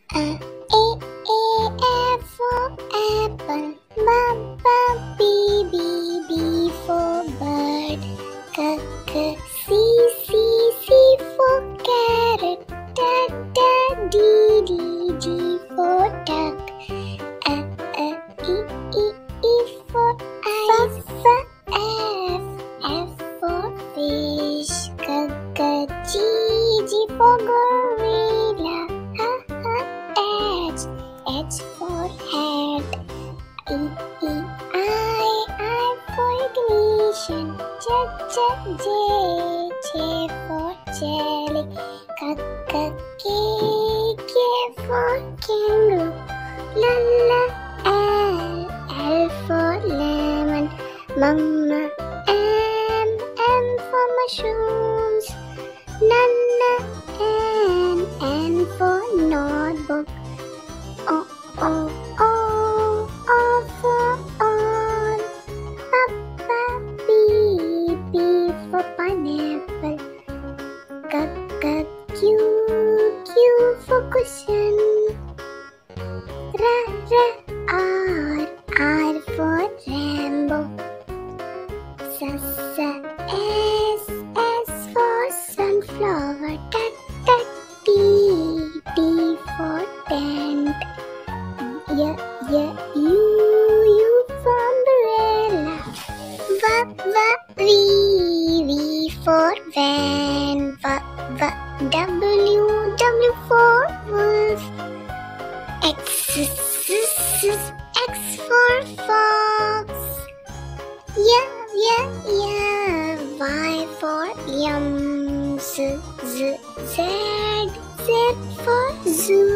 A for apple, B, B for bird, C for carrot, D for duck, E for ice, F for fish, G for gorilla, H for hat, I for ignition, J for jelly, K for kangaroo, L for lemon, Mama, M for mushrooms, N for notebook, O for on, P for pineapple, Q for cushion, R for Rambo, S for sunflower, T for tent, U for umbrella, V for van, W for wolf, X for fox, Y for yum, Z for zoo.